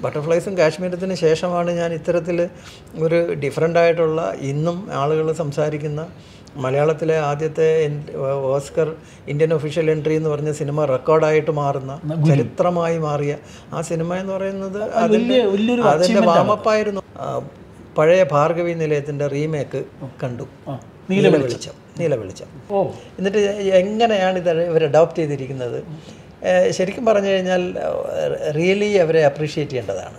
ബട്ടർഫ്ലൈസും കാശ്മീരത്തിന് ശേഷമാണ് ഞാൻ ഇത്തരത്തിൽ ഒരു ഡിഫറൻ്റായിട്ടുള്ള ഇന്നും ആളുകൾ സംസാരിക്കുന്ന മലയാളത്തിലെ ആദ്യത്തെ ഓസ്കർ ഇന്ത്യൻ ഒഫീഷ്യൽ എൻട്രി എന്ന് പറഞ്ഞ സിനിമ റെക്കോർഡായിട്ട് മാറുന്ന ചരിത്രമായി മാറിയ ആ സിനിമ എന്ന് പറയുന്നത് അതിൻ്റെ വാമപ്പായിരുന്നു. പഴയ ഭാർഗവി നിലയത്തിൻ്റെ റീമേക്ക് കണ്ടു, നീലവെളിച്ചം. എന്നിട്ട് എങ്ങനെയാണ് ഇത് ഇവർ അഡോപ്റ്റ് ചെയ്തിരിക്കുന്നത്? ശരിക്കും പറഞ്ഞു കഴിഞ്ഞാൽ റിയലി അവരെ അപ്രീഷിയേറ്റ് ചെയ്യേണ്ടതാണ്.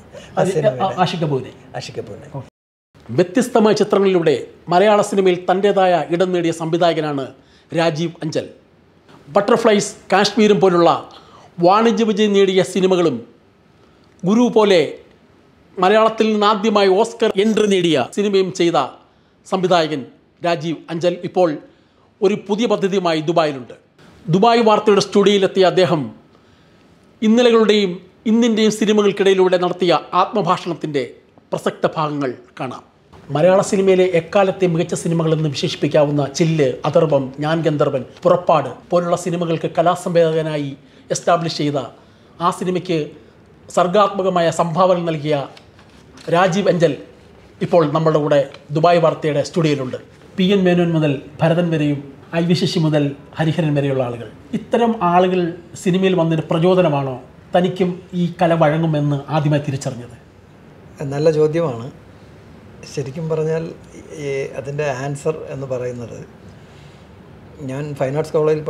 ആഷിഖ്. വ്യത്യസ്തമായ ചിത്രങ്ങളിലൂടെ മലയാള സിനിമയിൽ തൻ്റേതായ ഇടം നേടിയ സംവിധായകനാണ് രാജീവ് അഞ്ചൽ. ബട്ടർഫ്ലൈസ്, കാശ്മീരും പോലുള്ള വാണിജ്യ വിജയം നേടിയ സിനിമകളും ഗുരു പോലെ മലയാളത്തിൽ നിന്ന് ആദ്യമായി ഓസ്കർ എൻട്രി നേടിയ സിനിമയും ചെയ്ത സംവിധായകൻ രാജീവ് അഞ്ചൽ ഇപ്പോൾ ഒരു പുതിയ പദ്ധതിയുമായി ദുബായിലുണ്ട്. ദുബായ് വാർത്തയുടെ സ്റ്റുഡിയോയിലെത്തിയ അദ്ദേഹം ഇന്നലകളുടെയും ഇന്നിൻ്റെയും സിനിമകൾക്കിടയിലൂടെ നടത്തിയ ആത്മഭാഷണത്തിൻ്റെ പ്രസക്ത ഭാഗങ്ങൾ കാണാം. മലയാള സിനിമയിലെ എക്കാലത്തെ മികച്ച സിനിമകളെന്ന് വിശേഷിപ്പിക്കാവുന്ന ചില്ല്, അഥർവം, ഞാൻ ഗന്ധർവൻ, പുറപ്പാട് പോലുള്ള സിനിമകൾക്ക് കലാസംവേദകനായി എസ്റ്റാബ്ലിഷ് ചെയ്ത ആ സിനിമയ്ക്ക് സർഗാത്മകമായ സംഭാവന നൽകിയ രാജീവ് അഞ്ചൽ ഇപ്പോൾ നമ്മളുടെ കൂടെ ദുബായ് വാർത്തയുടെ സ്റ്റുഡിയോയിലുണ്ട്. PN മേനോൻ മുതൽ ഭരതൻ വരെയും IV ശശി മുതൽ ഹരിഹരൻ വരെയുള്ള ആളുകൾ. ഇത്തരം ആളുകൾ സിനിമയിൽ വന്നതിന് പ്രചോദനമാണോ തനിക്കും ഈ കല വഴങ്ങുമെന്ന് ആദ്യമായി തിരിച്ചറിഞ്ഞത്? നല്ല ചോദ്യമാണ്. ശരിക്കും പറഞ്ഞാൽ അതിൻ്റെ ആൻസർ എന്ന് പറയുന്നത്, ഞാൻ ഫൈൻ ആർട്സ് കോളേജിൽ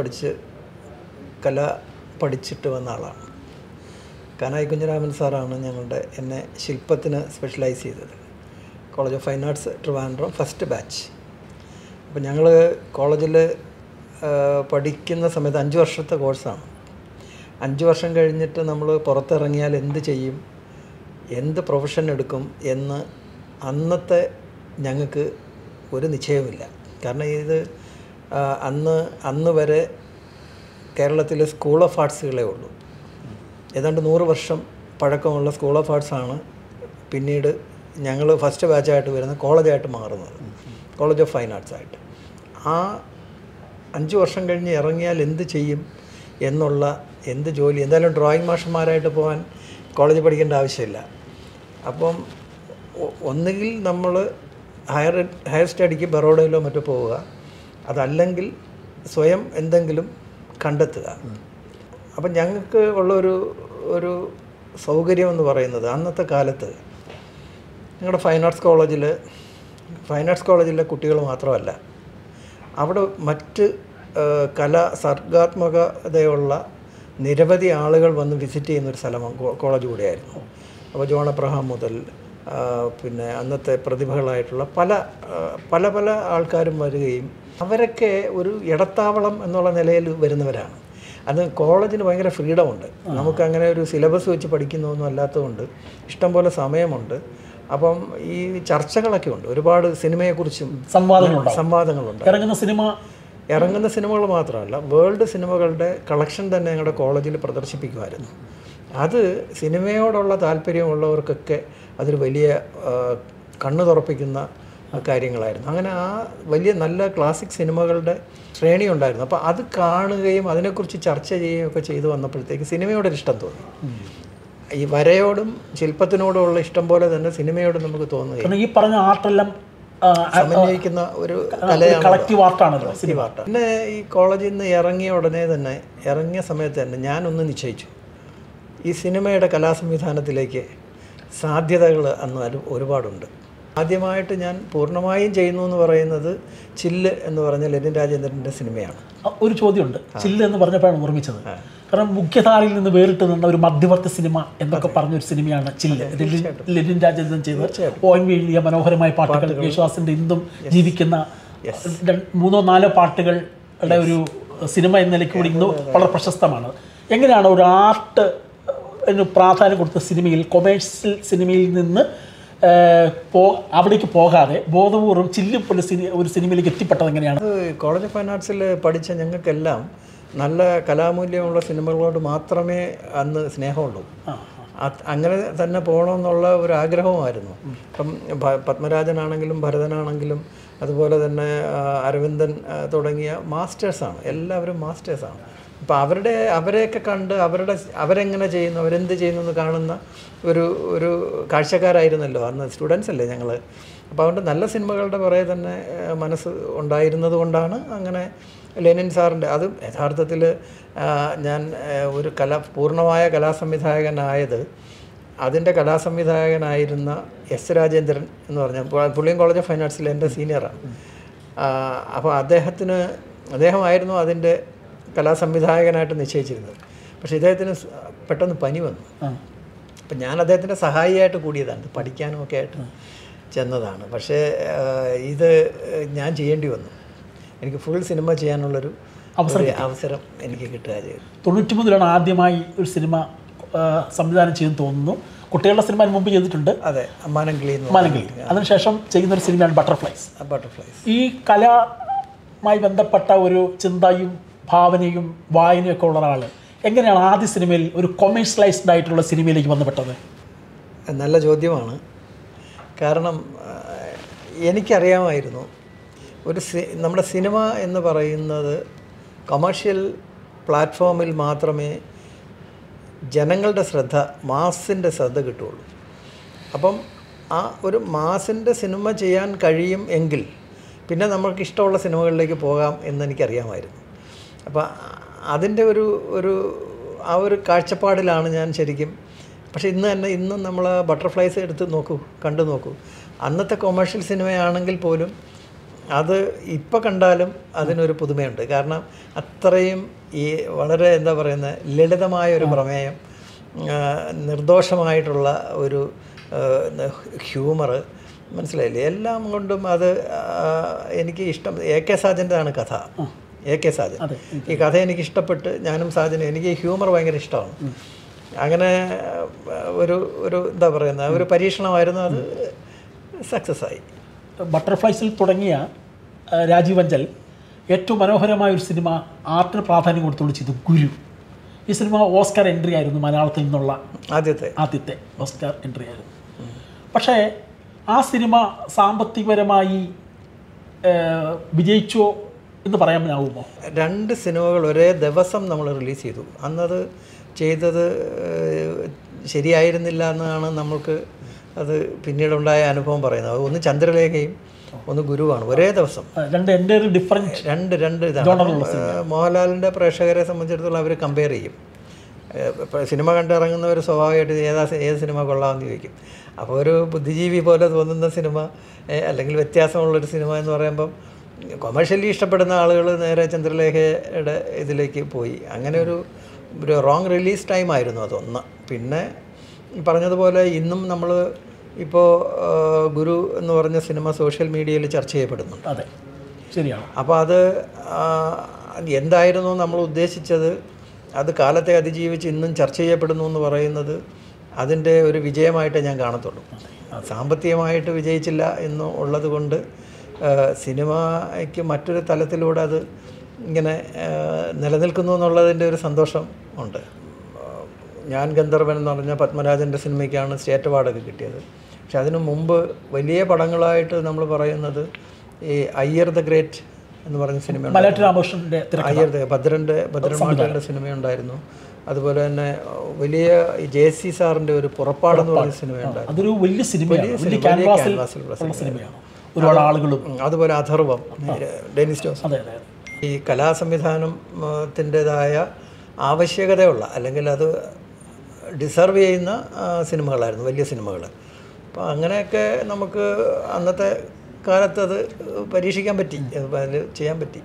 കല പഠിച്ചിട്ട് വന്ന ആളാണ്. കാനായി കുഞ്ഞിരാമൻ സാറാണ് എന്നെ ശില്പത്തിന് സ്പെഷ്യലൈസ് ചെയ്തത്. College of fine arts Trivandrum first batch. അപ്പോൾ ഞങ്ങൾ കോളേജിൽ പഠിക്കുന്ന സമയത്ത് 5 വർഷത്തെ കോഴ്സാണ്. 5 വർഷം കഴിഞ്ഞിട്ട് നമ്മൾ പുറത്തിറങ്ങിയാൽ എന്ത് ചെയ്യും, എന്ത് പ്രൊഫഷൻ എടുക്കും എന്ന് അന്നത്തെ ഞങ്ങൾക്ക് ഒരു നിശ്ചയവുമില്ല. കാരണം ഇത് അന്ന് വരെ കേരളത്തിൽ സ്കൂൾ ഓഫ് ആർട്സുകളേ ഉള്ളൂ. ഏതാണ്ട് 100 വർഷം പഴക്കമുള്ള സ്കൂൾ ഓഫ് ആർട്സാണ് പിന്നീട് ഞങ്ങൾ ഫസ്റ്റ് ബാച്ചായിട്ട് വരുന്ന കോളേജായിട്ട് മാറുന്നത്, കോളേജ് ഓഫ് ഫൈൻ ആർട്സ് ആയിട്ട്. ആ 5 വർഷം കഴിഞ്ഞ് ഇറങ്ങിയാൽ എന്ത് ചെയ്യും എന്നുള്ള എന്ത് ജോലി, എന്തായാലും ഡ്രോയിങ് മാഷന്മാരായിട്ട് പോകാൻ കോളേജിൽ പഠിക്കേണ്ട ആവശ്യമില്ല. അപ്പം ഒന്നുകിൽ നമ്മൾ ഹയർ സ്റ്റഡിക്ക് ബറോഡയിലോ മറ്റോ പോവുക, അതല്ലെങ്കിൽ സ്വയം എന്തെങ്കിലും കണ്ടെത്തുക. അപ്പം ഞങ്ങൾക്ക് ഒരു സൗകര്യം എന്ന് പറയുന്നത് അന്നത്തെ കാലത്ത് ഞങ്ങളുടെ ഫൈൻ ആർട്സ് കോളേജിലെ കുട്ടികൾ മാത്രമല്ല, അവിടെ മറ്റ് സർഗാത്മകതയുള്ള നിരവധി ആളുകൾ വന്ന് വിസിറ്റ് ചെയ്യുന്നൊരു സ്ഥലമാണ് കോളേജ് കൂടിയായിരുന്നു. അപ്പോൾ ജോൺ അബ്രഹാം മുതൽ പിന്നെ അന്നത്തെ പ്രതിഭകളായിട്ടുള്ള പല ആൾക്കാരും വരികയും അവരൊക്കെ ഒരു ഇടത്താവളം എന്നുള്ള നിലയിൽ വരുന്നവരാണ്. അത് കോളേജിന് ഭയങ്കര ഫ്രീഡമുണ്ട്. നമുക്കങ്ങനെ ഒരു സിലബസ് വെച്ച് പഠിക്കുന്നതൊന്നും അല്ലാത്തതുകൊണ്ട് ഇഷ്ടംപോലെ സമയമുണ്ട്. അപ്പം ഈ ചർച്ചകളൊക്കെ ഉണ്ട്, ഒരുപാട് സിനിമയെക്കുറിച്ചും സംവാദങ്ങളുണ്ട്. ഇറങ്ങുന്ന സിനിമകൾ മാത്രമല്ല, വേൾഡ് സിനിമകളുടെ കളക്ഷൻ തന്നെ ഞങ്ങളുടെ കോളേജിൽ പ്രദർശിപ്പിക്കുമായിരുന്നു. അത് സിനിമയോടുള്ള താല്പര്യമുള്ളവർക്കൊക്കെ അതൊരു വലിയ കണ്ണു തുറപ്പിക്കുന്ന കാര്യങ്ങളായിരുന്നു. അങ്ങനെ ആ വലിയ നല്ല ക്ലാസിക് സിനിമകളുടെ ശ്രേണി ഉണ്ടായിരുന്നു. അപ്പോൾ അത് കാണുകയും അതിനെക്കുറിച്ച് ചർച്ച ചെയ്യുകയും ഒക്കെ ചെയ്തു വന്നപ്പോഴത്തേക്ക് സിനിമയോടൊരു ഇഷ്ടം തോന്നി. ഈ വരയോടും ശില്പത്തിനോടുമുള്ള ഇഷ്ടം പോലെ തന്നെ സിനിമയോടും നമുക്ക് തോന്നുകയും ഈ പറഞ്ഞ ആർട്ടെല്ലാം സമന്വയിക്കുന്ന ഒരു കളക്റ്റീവ് ആർട്ടാണല്ലോ സിനിമ ആർട്ട്. പിന്നെ ഈ കോളേജിൽ നിന്ന് ഇറങ്ങിയ സമയത്ത് തന്നെ ഞാനൊന്ന് നിശ്ചയിച്ചു, ഈ സിനിമയുടെ കലാസംവിധാനത്തിലേക്ക് സാധ്യതകൾ അന്ന് ഒരുപാടുണ്ട്. ആദ്യമായിട്ട് ഞാൻ പൂർണ്ണമായും ചെയ്യുന്നു എന്ന് പറയുന്നത് ചില്ല് എന്ന് പറഞ്ഞ ലെനിൻ രാജേന്ദ്രൻ്റെ സിനിമയാണ്. ഒരു ചോദ്യമുണ്ട്, ചില്ല് എന്ന് പറഞ്ഞപ്പോഴാണ് ഓർമ്മിച്ചത്. കാരണം മുഖ്യധാരയിൽ നിന്ന് വേറിട്ട് നിന്ന ഒരു മധ്യവർത്തി സിനിമ എന്നൊക്കെ പറഞ്ഞൊരു സിനിമയാണ് ചില്ല്. ലെനിൻ രാജേന്ദ്രൻ ചെയ്ത് ONV എഴുതിയ മനോഹരമായ പാട്ടുകൾ, യേശുദാസിൻ്റെ ഇന്നും ജീവിക്കുന്ന 3-4 പാട്ടുകളുടെ ഒരു സിനിമ എന്ന നിലയ്ക്ക് കൂടി ഇന്ന് വളരെ പ്രശസ്തമാണ്. എങ്ങനെയാണ് ഒരു ആർട്ട് പ്രാധാന്യം കൊടുത്ത സിനിമയിൽ, കൊമേഴ്സ്യൽ സിനിമയിൽ നിന്ന് അവിടേക്ക് പോകാതെ ബോധപൂർവ്വം ചില്ല് പോലെ ഒരു സിനിമയിലേക്ക് എത്തിപ്പെട്ടത് എങ്ങനെയാണ്? കോളേജ് ഓഫ് ഫൈൻ ആർട്സിൽ പഠിച്ച ഞങ്ങൾക്കെല്ലാം നല്ല കലാമൂല്യമുള്ള സിനിമകളോട് മാത്രമേ അന്ന് സ്നേഹമുള്ളൂ. അങ്ങനെ തന്നെ പോകണമെന്നുള്ള ഒരു ആഗ്രഹമായിരുന്നു. ഇപ്പം പത്മരാജനാണെങ്കിലും ഭരതനാണെങ്കിലും അതുപോലെ തന്നെ അരവിന്ദൻ തുടങ്ങിയ മാസ്റ്റേഴ്സാണ്, എല്ലാവരും മാസ്റ്റേഴ്സാണ്. അപ്പോൾ അവരെയൊക്കെ കണ്ട് അവരെങ്ങനെ ചെയ്യുന്നു, അവരെന്ത് ചെയ്യുന്നു എന്ന് കാണുന്ന ഒരു കാഴ്ചക്കാരായിരുന്നല്ലോ അന്ന്. സ്റ്റുഡൻസ് അല്ലേ ഞങ്ങൾ. അപ്പോൾ അതുകൊണ്ട് നല്ല സിനിമകളുടെ പുറകെ തന്നെ മനസ്സ് ഉണ്ടായിരുന്നത് കൊണ്ടാണ് അങ്ങനെ ലെനിൻ സാറിൻ്റെ അതും യഥാർത്ഥത്തിൽ ഞാൻ ഒരു പൂർണ്ണമായ കലാസംവിധായകനായത് അതിൻ്റെ കലാസംവിധായകനായിരുന്ന എസ് രാജേന്ദ്രൻ എന്ന് പറഞ്ഞാൽ പുള്ളിയം കോളേജ് ഓഫ് ഫൈൻ ആർട്സിൽ എൻ്റെ സീനിയറാണ്. അപ്പോൾ അദ്ദേഹമായിരുന്നു അതിൻ്റെ കലാസംവിധായകനായിട്ട് നിശ്ചയിച്ചിരുന്നത്. പക്ഷേ ഇദ്ദേഹത്തിന് പെട്ടെന്ന് പനി വന്നു. അപ്പം ഞാൻ അദ്ദേഹത്തിൻ്റെ സഹായിയായിട്ട് കൂടിയതാണ്, പഠിക്കാനും ഒക്കെ ആയിട്ട് ചെന്നതാണ്. പക്ഷേ ഇത് ഞാൻ ചെയ്യേണ്ടി വന്നു. എനിക്ക് ഫുൾ സിനിമ ചെയ്യാനുള്ളൊരു അവസരം എനിക്ക് കിട്ടുക ചെയ്തു. 93 ആദ്യമായി ഒരു സിനിമ സംവിധാനം ചെയ്യുന്നു തോന്നുന്നു. കുട്ടികളുടെ സിനിമ മുമ്പ് ചെയ്തിട്ടുണ്ട്. അതെ, മാനംകിളി. അതിനുശേഷം ചെയ്യുന്നൊരു സിനിമയാണ് ബട്ടർഫ്ലൈസ്. ഈ കലയുമായി ബന്ധപ്പെട്ട ഒരു ചിന്തയും ഭാവനയും വായനയൊക്കെ ഉള്ള ഒരാൾ എങ്ങനെയാണ് ആദ്യ സിനിമയിൽ ഒരു കൊമേഴ്ഷ്യലൈസ്ഡ് ആയിട്ടുള്ള സിനിമയിലേക്ക് വന്നുപെട്ടത്? നല്ല ചോദ്യമാണ്. കാരണം എനിക്കറിയാമായിരുന്നു നമ്മുടെ സിനിമ എന്ന് പറയുന്നത് കൊമേഴ്ഷ്യൽ പ്ലാറ്റ്ഫോമിൽ മാത്രമേ ജനങ്ങളുടെ മാസിൻ്റെ ശ്രദ്ധ കിട്ടുകയുള്ളൂ. അപ്പം ആ ഒരു മാസിൻ്റെ സിനിമ ചെയ്യാൻ കഴിയും എങ്കിൽ പിന്നെ നമ്മൾക്ക് ഇഷ്ടമുള്ള സിനിമകളിലേക്ക് പോകാം എന്നെനിക്കറിയാമായിരുന്നു. അപ്പോൾ അതിൻ്റെ ആ ഒരു കാഴ്ചപ്പാടിലാണ് ഞാൻ ശരിക്കും. പക്ഷേ ഇന്നും നമ്മൾ ബട്ടർഫ്ലൈസ് കണ്ടു നോക്കൂ. അന്നത്തെ കൊമേഴ്ഷ്യൽ സിനിമയാണെങ്കിൽ പോലും അത് ഇപ്പോൾ കണ്ടാലും അതിനൊരു പുതുമയുണ്ട്. കാരണം അത്രയും വളരെ എന്താ പറയുന്നത് ലളിതമായ ഒരു പ്രമേയം, നിർദോഷമായിട്ടുള്ള ഒരു ഹ്യൂമർ, മനസ്സിലായില്ലേ? എല്ലാം കൊണ്ടും അത് എനിക്ക് ഇഷ്ടം. AK സാജൻ്റെതാണ് കഥ. AK സാജൻ ഈ കഥ എനിക്ക് ഇഷ്ടപ്പെട്ട് ഞാനും സാജനും എനിക്ക് ഹ്യൂമർ ഭയങ്കര ഇഷ്ടമാണ്. അങ്ങനെ ഒരു എന്താ പറയുന്നത് ഒരു പരീക്ഷണമായിരുന്നു. അത് സക്സസ് ആയി. ബട്ടർഫ്ലൈസിൽ തുടങ്ങിയ രാജീവ് അഞ്ചൽ ഏറ്റവും മനോഹരമായ ഒരു സിനിമ ആർട്ടിന് പ്രാധാന്യം കൊടുത്തുകൊണ്ട് ചെയ്തു ഗുരു. ഈ സിനിമ ഓസ്കാർ എൻട്രി ആയിരുന്നു. മലയാളത്തിൽ നിന്നുള്ള ആദ്യത്തെ ഓസ്കാർ എൻട്രി ആയിരുന്നു. പക്ഷേ ആ സിനിമ സാമ്പത്തികപരമായി വിജയിച്ചോ എന്ന് പറയാനാവുമോ? 2 സിനിമകൾ ഒരേ ദിവസം നമ്മൾ റിലീസ് ചെയ്തു. അന്നത് ചെയ്തത് ശരിയായിരുന്നില്ല എന്നാണ് നമ്മൾക്ക് അത് പിന്നീടുണ്ടായ അനുഭവം പറയുന്നത്. ഒന്ന് ചന്ദ്രലേഖയും ഒന്ന് ഗുരുവാണ്. ഒരേ ദിവസം രണ്ട് ഇതാണ്. മോഹൻലാലിൻ്റെ പ്രേക്ഷകരെ സംബന്ധിച്ചിടത്തോളം അവർ കമ്പയർ ചെയ്യും. സിനിമ കണ്ടിറങ്ങുന്നവർ സ്വാഭാവികമായിട്ട് ഏത് സിനിമ കൊള്ളാമെന്ന് ചോദിക്കും. അപ്പോൾ ഒരു ബുദ്ധിജീവി പോലെ തോന്നുന്ന സിനിമ അല്ലെങ്കിൽ വ്യത്യാസമുള്ളൊരു സിനിമ എന്ന് പറയുമ്പം കൊമേഴ്ഷ്യലി ഇഷ്ടപ്പെടുന്ന ആളുകൾ നേരെ ചന്ദ്രലേഖയുടെ ഇതിലേക്ക് പോയി. അങ്ങനെ ഒരു റോങ് റിലീസ് ടൈം ആയിരുന്നു അതൊന്ന്. പിന്നെ പറഞ്ഞതുപോലെ ഇന്നും നമ്മൾ ഇപ്പോൾ ഗുരു എന്ന് പറഞ്ഞ സിനിമ സോഷ്യൽ മീഡിയയിൽ ചർച്ച ചെയ്യപ്പെടുന്നുണ്ട്. അതെ, ശരിയാണ്. അപ്പോൾ അത് എന്തായിരുന്നു നമ്മൾ ഉദ്ദേശിച്ചത്, അത് കാലത്തെ അതിജീവിച്ച് ഇന്നും ചർച്ച ചെയ്യപ്പെടുന്നു എന്ന് പറയുന്നത് അതിൻ്റെ ഒരു വിജയമായിട്ടേ ഞാൻ കാണത്തുള്ളൂ. സാമ്പത്തികമായിട്ട് വിജയിച്ചില്ല എന്ന് ഉള്ളത് കൊണ്ട് സിനിമയ്ക്ക് മറ്റൊരു തലത്തിലൂടെ അത് ഇങ്ങനെ നിലനിൽക്കുന്നു എന്നുള്ളതിൻ്റെ ഒരു സന്തോഷം ഉണ്ട്. ഞാൻ ഗന്ധർവൻ എന്ന് പറഞ്ഞ പത്മരാജൻ്റെ സിനിമയ്ക്കാണ് സ്റ്റേറ്റ് അവാർഡൊക്കെ കിട്ടിയത്. പക്ഷെ അതിനു മുമ്പ് വലിയ പടങ്ങളായിട്ട് നമ്മൾ പറയുന്നത് ഈ അയ്യർ ദ ഗ്രേറ്റ് എന്ന് പറഞ്ഞ സിനിമ, ഭദ്രൻ സിനിമയുണ്ടായിരുന്നു. അതുപോലെ തന്നെ വലിയ JC സാറിൻ്റെ ഒരു പുറപ്പാടെന്ന് പറഞ്ഞ സിനിമയുണ്ടായിരുന്നു. അതൊരു വലിയ സിനിമയാണ്. ഒരുപാട് ആളുകളും. അതുപോലെ അഥർവം, ഡെനിസ് ജോസ്. ഈ കലാസംവിധാനത്തിൻ്റെതായ ആവശ്യകതയുള്ള അല്ലെങ്കിൽ അത് ഡിസർവ് ചെയ്യുന്ന സിനിമകളായിരുന്നു, വലിയ സിനിമകൾ. അപ്പോൾ അങ്ങനെയൊക്കെ നമുക്ക് അന്നത്തെ കാലത്ത് അത് പരീക്ഷിക്കാൻ പറ്റി, അതിൽ ചെയ്യാൻ പറ്റി.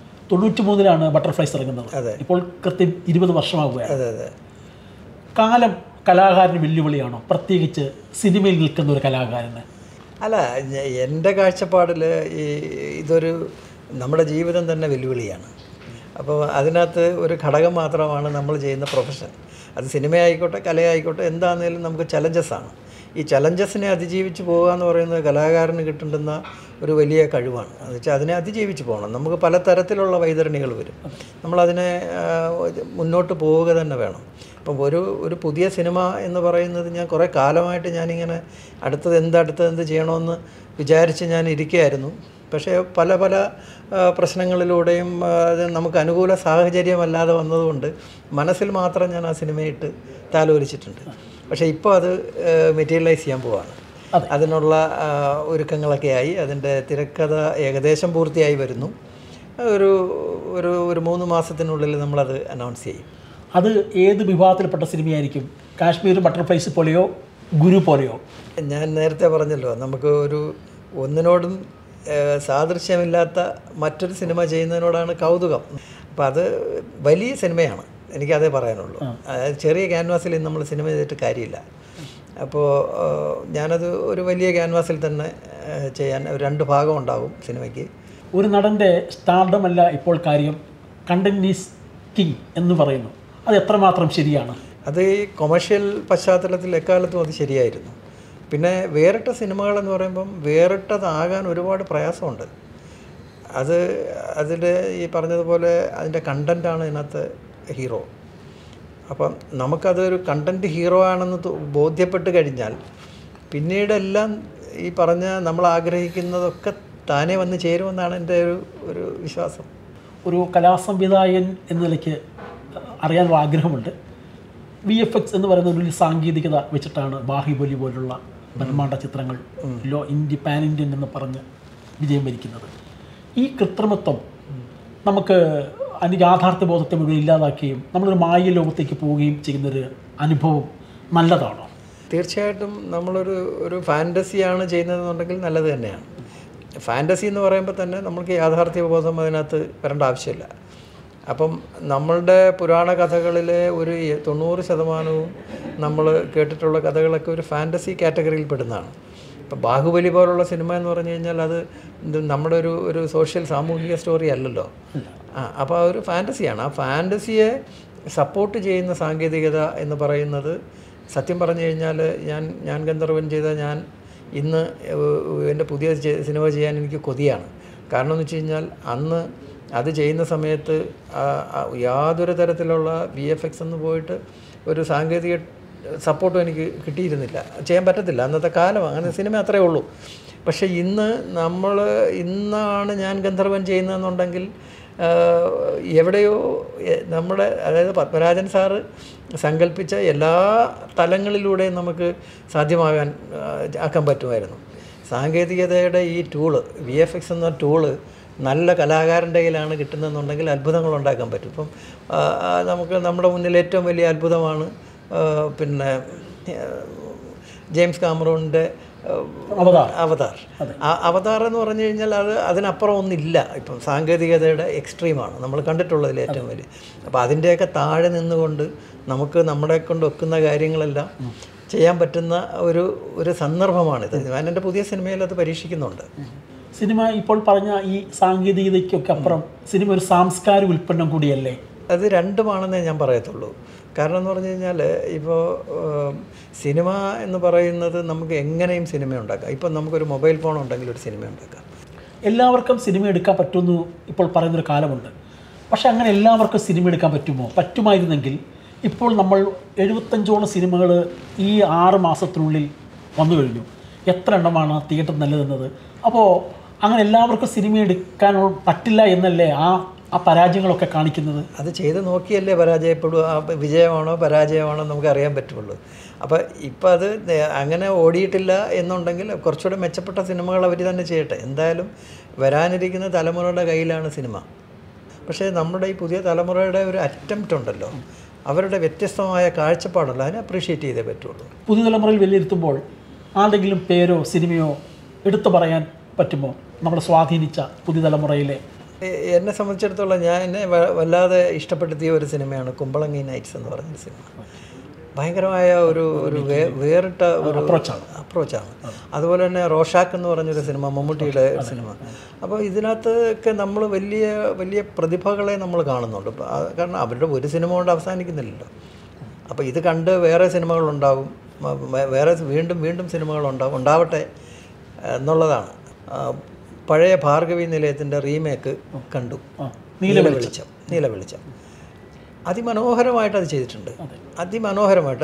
93 ബട്ടർഫ്ലൈസ് ഇറങ്ങുന്നത്. അതെ, ഇപ്പോൾ കൃത്യം 20 വർഷമാവുകയാണ്. അതെ. കാലം കലാകാരന് വെല്ലുവിളിയാണോ, പ്രത്യേകിച്ച് സിനിമയിൽ നിൽക്കുന്ന ഒരു കലാകാരന്? അല്ല, എൻ്റെ കാഴ്ചപ്പാടിൽ ഇതൊരു നമ്മുടെ ജീവിതം തന്നെ വെല്ലുവിളിയാണ്. അപ്പോൾ അതിനകത്ത് ഒരു ഘടകം മാത്രമാണ് നമ്മൾ ചെയ്യുന്ന പ്രൊഫഷൻ. അത് സിനിമയായിക്കോട്ടെ കലയായിക്കോട്ടെ എന്താണെങ്കിലും നമുക്ക് ചലഞ്ചസാണ്. ഈ ചലഞ്ചസിനെ അതിജീവിച്ച് പോകുക എന്ന് പറയുന്നത് കലാകാരന് കിട്ടേണ്ടുന്ന ഒരു വലിയ കഴിവാണ്. എന്ന് വെച്ചാൽ അതിനെ അതിജീവിച്ച് പോകണം. നമുക്ക് പല തരത്തിലുള്ള വൈതരണികൾ വരും, നമ്മളതിനെ മുന്നോട്ട് പോവുക തന്നെ വേണം. അപ്പം ഒരു പുതിയ സിനിമ എന്ന് പറയുന്നത് ഞാൻ കുറേ കാലമായിട്ട് ഞാനിങ്ങനെ അടുത്തത് എന്ത് ചെയ്യണമെന്ന് വിചാരിച്ച് ഞാൻ ഇരിക്കുകയായിരുന്നു. പക്ഷേ പല പല പ്രശ്നങ്ങളിലൂടെയും അത് നമുക്ക് അനുകൂല സാഹചര്യമല്ലാതെ വന്നതുകൊണ്ട് മനസ്സിൽ മാത്രം ഞാൻ ആ സിനിമയിട്ട് താലോലിച്ചിട്ടുണ്ട്. പക്ഷേ ഇപ്പോൾ അത് മെറ്റീരിയലൈസ് ചെയ്യാൻ പോവാണ്. അതിനുള്ള ഒരുക്കങ്ങളൊക്കെ ആയി. അതിൻ്റെ തിരക്കഥ ഏകദേശം പൂർത്തിയായി വരുന്നു. ഒരു ഒരു ഒരു 3 മാസത്തിനുള്ളിൽ നമ്മളത് അനൗൺസ് ചെയ്യും. അത് ഏത് വിഭാഗത്തിൽപ്പെട്ട സിനിമയായിരിക്കും? കാശ്മീർ ബട്ടർഫ്ലൈസ് പോലെയോ ഗുരു പോലെയോ? ഞാൻ നേരത്തെ പറഞ്ഞല്ലോ, നമുക്ക് ഒന്നിനോടും സാദൃശ്യമില്ലാത്ത മറ്റൊരു സിനിമ ചെയ്യുന്നതിനോടാണ് കൗതുകം. അപ്പോൾ അത് വലിയ സിനിമയാണ്, എനിക്കതേ പറയാനുള്ളൂ. അതായത് ചെറിയ ക്യാൻവാസിൽ നമ്മൾ സിനിമ ചെയ്തിട്ട് കാര്യമില്ല. അപ്പോൾ ഞാനത് ഒരു വലിയ ക്യാൻവാസിൽ തന്നെ ചെയ്യാൻ 2 ഭാഗം ഉണ്ടാകും സിനിമയ്ക്ക്. ഒരു നടൻ്റെ സ്റ്റാർഡമല്ല ഇപ്പോൾ കാര്യം, കണ്ടന്റ് ഈസ് കിങ് എന്ന് പറയുന്നു. അത് എത്രമാത്രം ശരിയാണ്? അത് ഈ കൊമേഴ്ഷ്യൽ പശ്ചാത്തലത്തിൽ എക്കാലത്തും അത് ശരിയായിരുന്നു. പിന്നെ വേറിട്ട സിനിമകളെന്ന് പറയുമ്പം വേറിട്ടതാകാൻ ഒരുപാട് പ്രയാസമുണ്ട്. അതിൽ ഈ പറഞ്ഞതുപോലെ അതിൻ്റെ കണ്ടൻറ്റാണ് ഇതിനകത്ത് ഹീറോ. അപ്പം നമുക്കതൊരു കണ്ടൻറ്റ് ഹീറോ ആണെന്ന് ബോധ്യപ്പെട്ട് കഴിഞ്ഞാൽ പിന്നീടെല്ലാം ഈ പറഞ്ഞ നമ്മൾ ആഗ്രഹിക്കുന്നതൊക്കെ താനേ വന്ന് ചേരുമെന്നാണ് എൻ്റെ ഒരു വിശ്വാസം. ഒരു കലാസംവിധായകൻ എന്ന നിലയ്ക്ക് അറിയാനുള്ള ആഗ്രഹമുണ്ട്. VFX എന്ന് പറയുന്ന ഒരു സാങ്കേതികത വെച്ചിട്ടാണ് ബാഹുബലി പോലുള്ള ബ്രഹ്മാണ്ഡ ചിത്രങ്ങൾ പാൻ ഇന്ത്യൻ എന്ന് പറഞ്ഞ് വിജയം വരിക്കുന്നത്. ഈ കൃത്രിമത്വം നമുക്ക് അതിൻ്റെ യാഥാർത്ഥ്യ ബോധത്തെ മുഴുവൻ ഇല്ലാതാക്കുകയും നമ്മളൊരു മായ ലോകത്തേക്ക് പോവുകയും ചെയ്യുന്നൊരു അനുഭവം നല്ലതാണോ? തീർച്ചയായിട്ടും ഒരു ഫാൻറ്റസിയാണ് ചെയ്യുന്നതെന്നുണ്ടെങ്കിൽ നല്ലത് തന്നെയാണ്. ഫാൻറ്റസി എന്ന് പറയുമ്പോൾ തന്നെ നമ്മൾക്ക് യാഥാർത്ഥ്യ ബോധം അതിനകത്ത് വരേണ്ട ആവശ്യമില്ല. അപ്പം നമ്മളുടെ പുരാണ കഥകളിലെ ഒരു 90% നമ്മൾ കേട്ടിട്ടുള്ള കഥകളൊക്കെ ഒരു ഫാൻറ്റസി കാറ്റഗറിയിൽ പെടുന്നതാണ്. ഇപ്പം ബാഹുബലി പോലുള്ള സിനിമ എന്ന് പറഞ്ഞു കഴിഞ്ഞാൽ അത് നമ്മുടെ ഒരു സോഷ്യൽ സാമൂഹിക സ്റ്റോറി അല്ലല്ലോ. അപ്പോൾ അതൊരു ഫാൻറ്റസിയാണ്. ആ ഫാൻറ്റസിയെ സപ്പോർട്ട് ചെയ്യുന്ന സാങ്കേതികത എന്ന് പറയുന്നത് സത്യം പറഞ്ഞു കഴിഞ്ഞാൽ ഞാൻ ഗന്ധർവൻ ചെയ്ത ഞാൻ ഇന്ന് എൻ്റെ പുതിയ സിനിമ ചെയ്യാൻ എനിക്ക് കൊതിയാണ്. കാരണം എന്ന് വെച്ച് കഴിഞ്ഞാൽ അന്ന് അത് ചെയ്യുന്ന സമയത്ത് യാതൊരു തരത്തിലുള്ള VFX എന്ന് പോയിട്ട് ഒരു സാങ്കേതിക സപ്പോർട്ടും എനിക്ക് കിട്ടിയിരുന്നില്ല, ചെയ്യാൻ പറ്റത്തില്ല. അന്നത്തെ കാലം അങ്ങനെ, സിനിമ അത്രയേ ഉള്ളൂ. പക്ഷേ ഇന്നാണ് ഞാൻ ഗന്ധർവൻ ചെയ്യുന്നതെന്നുണ്ടെങ്കിൽ എവിടെയോ അതായത് പത്മരാജൻ സാറ് സങ്കല്പിച്ച എല്ലാ തലങ്ങളിലൂടെയും നമുക്ക് ആക്കാൻ പറ്റുമായിരുന്നു. സാങ്കേതികതയുടെ ഈ ടൂള്, VFX എന്ന ടൂള് നല്ല കലാകാരൻ്റെ കയ്യിലാണ് കിട്ടുന്നതെന്നുണ്ടെങ്കിൽ അത്ഭുതങ്ങൾ ഉണ്ടാക്കാൻ പറ്റും. ഇപ്പം നമ്മുടെ മുന്നിൽ ഏറ്റവും വലിയ അത്ഭുതമാണ് പിന്നെ ജെയിംസ് കാമറൂണിൻ്റെ അവതാർ എന്ന് പറഞ്ഞു കഴിഞ്ഞാൽ അതിനപ്പുറം ഒന്നില്ല. ഇപ്പം സാങ്കേതികതയുടെ എക്സ്ട്രീമാണ് നമ്മൾ കണ്ടിട്ടുള്ളതിൽ ഏറ്റവും വലിയ. അപ്പോൾ അതിൻ്റെയൊക്കെ താഴെ നിന്നുകൊണ്ട് നമുക്ക് നമ്മളെ കൊണ്ട് വെക്കുന്ന കാര്യങ്ങളെല്ലാം ചെയ്യാൻ പറ്റുന്ന ഒരു സന്ദർഭമാണിത്. ഞാൻ എൻ്റെ പുതിയ സിനിമയിൽ അത് പരീക്ഷിക്കുന്നുണ്ട്. സിനിമ ഇപ്പോൾ പറഞ്ഞ ഈ സാങ്കേതികതയ്ക്കൊക്കെ അപ്പുറം സിനിമ ഒരു സാംസ്കാരിക ഉൽപ്പന്നം കൂടിയല്ലേ? അത് രണ്ടുമാണെന്നേ ഞാൻ പറയത്തുള്ളൂ. കാരണം എന്ന് പറഞ്ഞു കഴിഞ്ഞാൽ ഇപ്പോൾ സിനിമ എന്ന് പറയുന്നത് നമുക്ക് എങ്ങനെയും സിനിമ ഉണ്ടാക്കാം. ഇപ്പം നമുക്കൊരു മൊബൈൽ ഫോൺ ഉണ്ടെങ്കിൽ ഒരു സിനിമ ഉണ്ടാക്കാം. എല്ലാവർക്കും സിനിമ എടുക്കാൻ പറ്റുമെന്ന് ഇപ്പോൾ പറയുന്നൊരു കാലമുണ്ട്. പക്ഷേ അങ്ങനെ എല്ലാവർക്കും സിനിമ എടുക്കാൻ പറ്റുമോ? പറ്റുമായിരുന്നെങ്കിൽ ഇപ്പോൾ നമ്മൾ 75ഓളം സിനിമകൾ ഈ 6 മാസത്തിനുള്ളിൽ വന്നു കഴിഞ്ഞു. എത്ര എണ്ണമാണ് തിയേറ്റർ നല്ലതെന്നത്? അപ്പോൾ അങ്ങനെ എല്ലാവർക്കും സിനിമ എടുക്കാൻ പറ്റില്ല എന്നല്ലേ ആ പരാജയങ്ങളൊക്കെ കാണിക്കുന്നത്? അത് ചെയ്ത് നോക്കിയല്ലേ പരാജയപ്പെടുക. വിജയമാണോ പരാജയമാണോ നമുക്ക് അറിയാൻ പറ്റുള്ളൂ. അപ്പോൾ ഇപ്പം അത് അങ്ങനെ ഓടിയിട്ടില്ല എന്നുണ്ടെങ്കിൽ കുറച്ചുകൂടെ മെച്ചപ്പെട്ട സിനിമകൾ അവർ തന്നെ ചെയ്യട്ടെ. എന്തായാലും വരാനിരിക്കുന്ന തലമുറയുടെ കയ്യിലാണ് സിനിമ. പക്ഷേ നമ്മുടെ ഈ പുതിയ തലമുറയുടെ ഒരു അറ്റംപ്റ്റ് ഉണ്ടല്ലോ, അവരുടെ വ്യത്യസ്തമായ കാഴ്ചപ്പാടുള്ള അതിനെ അപ്രീഷിയേറ്റ് ചെയ്തേ പറ്റുള്ളൂ. പുതിയ തലമുറയിൽ വിലയിരുത്തുമ്പോൾ ആരുടെങ്കിലും പേരോ സിനിമയോ എടുത്തു പറയാൻ പറ്റുമോ നമ്മളെ സ്വാധീനിച്ച പുതിയ തലമുറയിലെ? എന്നെ സംബന്ധിച്ചിടത്തോളം എന്നെ വല്ലാതെ ഇഷ്ടപ്പെടുത്തിയ ഒരു സിനിമയാണ് കുമ്പളങ്ങി നൈറ്റ്സ് എന്ന് പറഞ്ഞൊരു സിനിമ. ഭയങ്കരമായ ഒരു വേറിട്ട ഒരു അപ്രോച്ചാണ്. അതുപോലെ തന്നെ റോഷാക്ക് എന്ന് പറഞ്ഞൊരു സിനിമ, മമ്മൂട്ടിയുടെ സിനിമ. അപ്പോൾ ഇതിനകത്തൊക്കെ നമ്മൾ വലിയ വലിയ പ്രതിഭകളെ നമ്മൾ കാണുന്നുണ്ട്. കാരണം അവരുടെ ഒരു സിനിമ കൊണ്ട് അവസാനിക്കുന്നില്ലല്ലോ. അപ്പോൾ ഇത് കണ്ട് വേറെ സിനിമകളുണ്ടാകും, വേറെ വീണ്ടും സിനിമകളുണ്ടാവട്ടെ എന്നുള്ളതാണ്. പഴയ ഭാർഗവി നിലയത്തിൻ്റെ റീമേക്ക് കണ്ടു, നീലവെളിച്ചം. അതിമനോഹരമായിട്ട് അത് ചെയ്തിട്ടുണ്ട്. അതിമനോഹരമായിട്ട്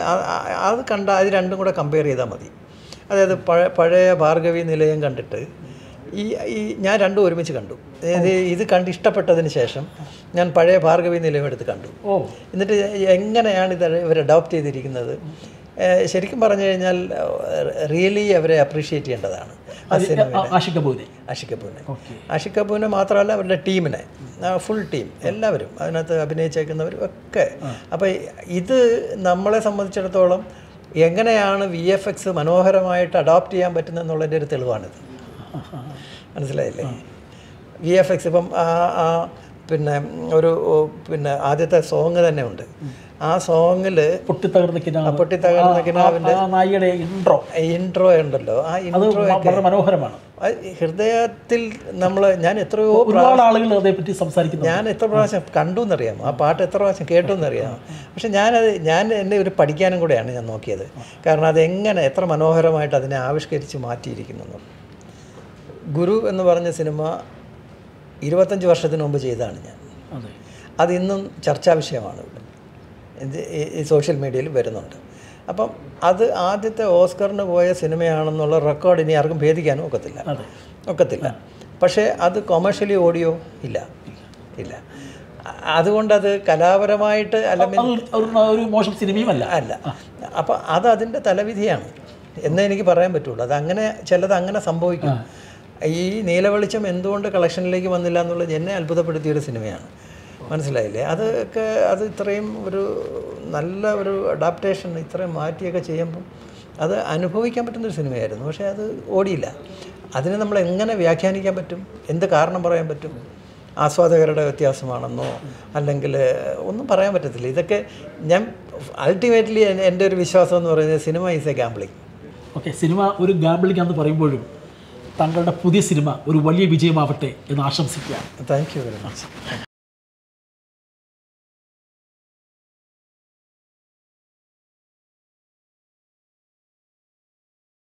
അത് അത് രണ്ടും കൂടെ കമ്പയർ ചെയ്താൽ മതി. അതായത് പഴയ ഭാർഗവി നിലയം കണ്ടിട്ട് ഞാൻ രണ്ടും ഒരുമിച്ച് കണ്ടു. ഇത് കണ്ട് ഇഷ്ടപ്പെട്ടതിന് ശേഷം ഞാൻ പഴയ ഭാർഗവി നിലയം എടുത്ത് കണ്ടു. എന്നിട്ട് എങ്ങനെയാണ് ഇവർ അഡോപ്റ്റ് ചെയ്തിരിക്കുന്നത്, ശരിക്കും പറഞ്ഞു കഴിഞ്ഞാൽ റിയലി അവരെ അപ്രീഷിയേറ്റ് ചെയ്യേണ്ടതാണ്. ആഷിക് കപൂറിനെ മാത്രമല്ല, അവരുടെ ടീമിനെ, ഫുൾ ടീം എല്ലാവരും അതിനകത്ത് അഭിനയിച്ചേക്കുന്നവരും ഒക്കെ. അപ്പോൾ ഇത് നമ്മളെ സംബന്ധിച്ചിടത്തോളം എങ്ങനെയാണ് VFX മനോഹരമായിട്ട് അഡോപ്റ്റ് ചെയ്യാൻ പറ്റുന്നതെന്നുള്ളതിൻ്റെ ഒരു തെളിവാണിത്. മനസ്സിലായില്ലേ? VFX ഇപ്പം പിന്നെ പിന്നെ ആദ്യത്തെ സോങ് തന്നെ ഉണ്ട്. ആ സോങ്ങിൽ പൊട്ടിത്തകർന്ന കിനാവിൻ്റെ ഇൻട്രോ ഉണ്ടല്ലോ, ആ ഇൻട്രോ മനോഹരമാണ്. ഹൃദയത്തിൽ ഞാൻ എത്രയോ ആളുകൾ അതേപ്പറ്റി സംസാരിക്കുന്നു. ഞാൻ എത്ര പ്രാവശ്യം കണ്ടു എന്നറിയാമോ, ആ പാട്ട് എത്ര പ്രാവശ്യം കേട്ടു എന്നറിയാമോ. പക്ഷെ ഞാൻ എന്നെ ഒരു പഠിക്കാനും കൂടെയാണ് ഞാൻ നോക്കിയത്. കാരണം അതെങ്ങനെ എത്ര മനോഹരമായിട്ട് അതിനെ ആവിഷ്കരിച്ച് മാറ്റിയിരിക്കുന്നു. ഗുരു എന്ന് പറഞ്ഞ സിനിമ 25 വർഷത്തിന് മുമ്പ് ചെയ്തതാണ് ഞാൻ. അതിന്നും ചർച്ചാ വിഷയമാണ്. ഈ സോഷ്യൽ മീഡിയയിൽ വരുന്നുണ്ട്. അപ്പം അത് ആദ്യത്തെ ഓസ്കറിന് പോയ സിനിമയാണെന്നുള്ള റെക്കോർഡ് ഇനി ആർക്കും ഭേദിക്കാനും ഒക്കത്തില്ല. പക്ഷേ അത് കൊമേഴ്ഷ്യലി ഓഡിയോ ഇല്ല. അതുകൊണ്ടത് കലാപരമായിട്ട് ഒരു മോശം സിനിമയും അല്ല. അപ്പം അത് അതിൻ്റെ തലവിധിയാണ് എന്നേ എനിക്ക് പറയാൻ പറ്റുള്ളൂ. അതങ്ങനെ ചിലത് അങ്ങനെ സംഭവിക്കും. ഈ നീലവെളിച്ചം എന്തുകൊണ്ട് കളക്ഷനിലേക്ക് വന്നില്ല എന്നുള്ളത് എന്നെ അത്ഭുതപ്പെടുത്തിയൊരു സിനിമയാണ്. മനസ്സിലായില്ലേ? അത് ഇത്രയും ഒരു നല്ല ഒരു അഡാപ്റ്റേഷൻ ഇത്രയും മാറ്റിയൊക്കെ ചെയ്യുമ്പം അത് അനുഭവിക്കാൻ പറ്റുന്നൊരു സിനിമയായിരുന്നു. പക്ഷേ അത് ഓടിയില്ല. അതിനെ നമ്മൾ എങ്ങനെ വ്യാഖ്യാനിക്കാൻ പറ്റും? എന്ത് കാരണം പറയാൻ പറ്റും? ആസ്വാദകരുടെ വ്യത്യാസമാണെന്നോ അല്ലെങ്കിൽ ഒന്നും പറയാൻ പറ്റത്തില്ല. ഇതൊക്കെ ഞാൻ അൾട്ടിമേറ്റ്ലി എൻ്റെ ഒരു വിശ്വാസം എന്ന് പറയുന്നത് cinema is a gambling. Okay, cinema ഒരു ഗാംബ്ലിംഗ് ആണെന്ന് പറയുമ്പോഴും താങ്കളുടെ പുതിയ സിനിമ ഒരു വലിയ വിജയമാവട്ടെ എന്ന് ആശംസിക്കുക. Thank you very much.